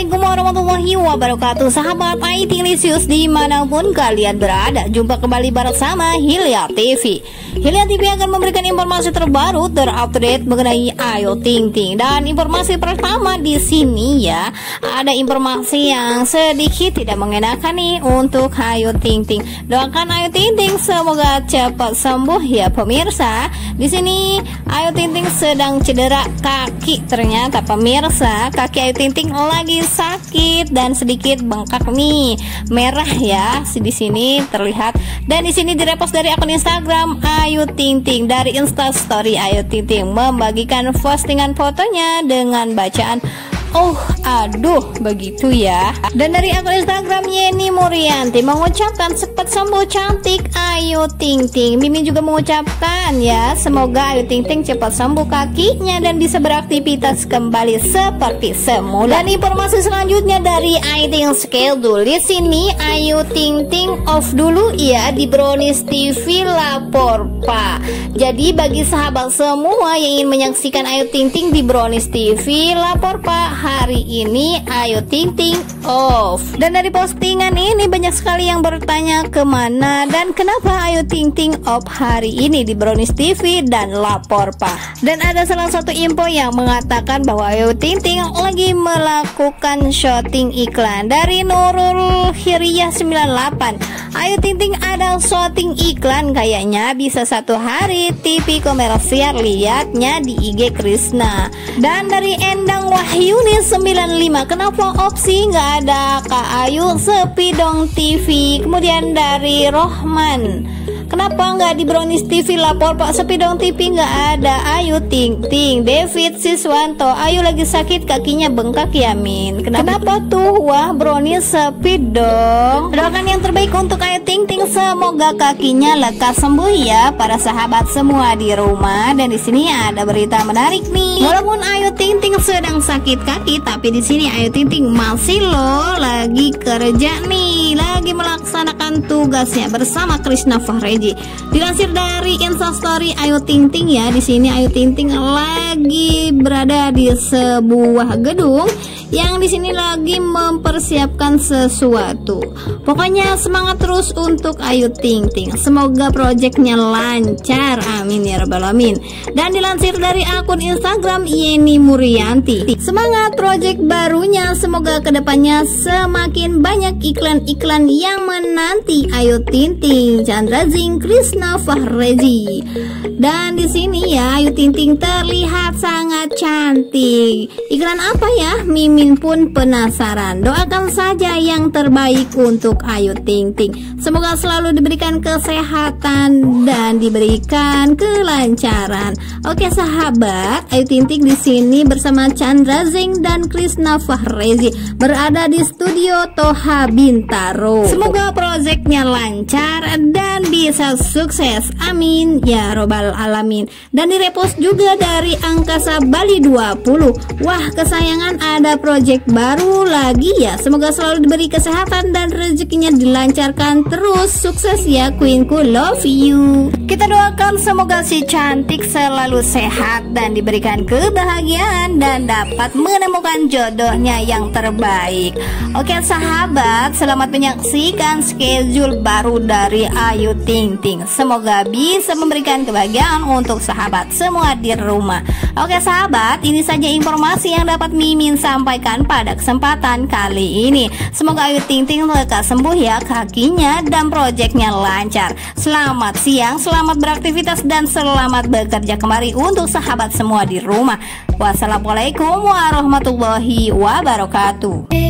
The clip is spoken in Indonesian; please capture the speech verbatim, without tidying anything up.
Assalamualaikum warahmatullahi wabarakatuh. Sahabat I T Lisius dimanapun kalian berada, jumpa kembali bersama Hilya T V. Hilya T V akan memberikan informasi terbaru terupdate mengenai Ayu Ting Ting. Dan informasi pertama di sini ya, ada informasi yang sedikit tidak mengenakan nih untuk Ayu Ting Ting. Doakan Ayu Ting Ting semoga cepat sembuh ya pemirsa. Di sini Ayu Ting Ting sedang cedera kaki, ternyata pemirsa kaki Ayu Ting Ting lagi sakit dan sedikit bengkak nih, merah ya di sini terlihat. Dan di sini direpost dari akun Instagram Ayu Ting Ting, dari Instastory Ayu Ting Ting membagikan postingan fotonya dengan bacaan "Oh, aduh," begitu ya. Dan dari akun Instagram Yeni Murianti mengucapkan cepat sembuh cantik Ayu Ting Ting. Mimin juga mengucapkan ya, semoga Ayu Ting Ting cepat sembuh kakinya dan bisa beraktivitas kembali seperti semula. Dan informasi selanjutnya dari I Ting Schedule. Di sini Ayu Ting Ting off dulu ya di Brownies T V lapor Pak. Jadi bagi sahabat semua yang ingin menyaksikan Ayu Ting Ting di Brownies T V lapor Pak, hari ini Ayu Ting Ting off. Dan dari postingan ini banyak sekali yang bertanya kemana dan kenapa Ayu Ting Ting off hari ini di Brownies T V dan lapor Pak. Dan ada salah satu info yang mengatakan bahwa Ayu Ting Ting lagi melakukan syuting iklan. Dari Nurul Hiriyah sembilan delapan, Ayu Ting Ting ada syuting iklan kayaknya bisa satu hari T V komersial, lihatnya di I G Krisna. Dan dari Endang Wahyuni sembilan lima, kenapa opsi nggak ada Kak Ayu sepi dong T V. Kemudian dari Rohman, kenapa nggak di Brownies T V lapor Pak, sepi dong T V nggak ada Ayu Ting Ting. David Siswanto, Ayu lagi sakit kakinya bengkak ya Min, kenapa, kenapa tuh? Wah, Brownies sepi dong. Doakan yang terbaik untuk Ayu Ting Ting, semoga kakinya lekas sembuh ya para sahabat semua di rumah. Dan di sini ada berita menarik nih. Walaupun Ayu Ting Ting sedang sakit kaki, tapi di sini Ayu Ting Ting masih loh lagi kerja nih, lagi melaksanakan tugasnya bersama Krisna Fahreji. Dilansir dari Instastory Ayu Ting Ting ya, di sini Ayu Ting Ting lagi berada di sebuah gedung yang di sini lagi mempersiapkan sesuatu. Pokoknya semangat terus untuk Ayu Ting Ting, semoga proyeknya lancar, amin ya rabbal alamin. Dan dilansir dari akun Instagram Yeni Murianti, semangat proyek barunya, semoga kedepannya semakin banyak iklan-iklan yang menanti Ayu Ting Ting, Chandra Zing, Krisna Fahreji. Dan di sini ya Ayu Ting Ting terlihat sangat cantik. Iklan apa ya? Mimin pun penasaran. Doakan saja yang terbaik untuk Ayu Ting Ting. Semoga selalu diberikan kesehatan dan diberikan kelancaran. Oke sahabat, Ayu Ting Ting di sini bersama Chandra Zing dan Krisna Fahreji berada di studio Toha Bintaro. Semoga proyeknya lancar dan bisa sukses, amin ya robbal alamin. Dan direpost juga dari Angkasa Bali dua puluh. Wah, kesayangan ada proyek baru lagi ya, semoga selalu diberi kesehatan dan rezekinya dilancarkan terus. Sukses ya Queenku, love you. Kita doakan semoga si cantik selalu sehat dan diberikan kebahagiaan dan dapat menemukan jodohnya yang terbaik. Oke sahabat, selamat menyaksikan schedule baru dari Ayu Ting Ting. Semoga bisa memberikan kebahagiaan untuk sahabat semua di rumah. Oke sahabat, ini saja informasi yang dapat Mimin sampaikan pada kesempatan kali ini. Semoga Ayu Ting Ting lekas sembuh ya kakinya dan proyeknya lancar. Selamat siang, selamat beraktivitas dan selamat bekerja kembali untuk sahabat semua di rumah. Wassalamualaikum warahmatullahi wabarakatuh.